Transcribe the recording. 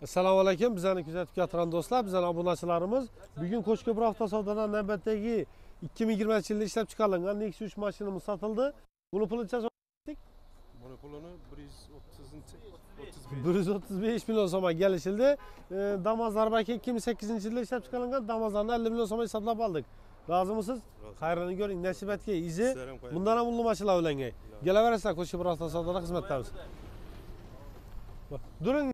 Assalomu alaykum. Bizlarni kuzatib turgan do'stlar, bizlarning obunachilarimiz. Bugun Qo'shko'pir avtosodadan navbatdagi 2020-yilda ishlab chiqarilgan Nexus 3 mashinamiz sotildi. Buni pulini so'radik. Buni pulini 135 million so'mga kelishildi. Damazlar belki 2008-yilda ishlab chiqarilgan Damazlarni 50 million so'mga hisoblab oldik. Rozimisiz? Xayrini ko'ring, nasibatga izi. Bundan ham ulli mashinalar bilan kelaverasizlar Qo'shko'pir avtosodada xizmatdamiz. During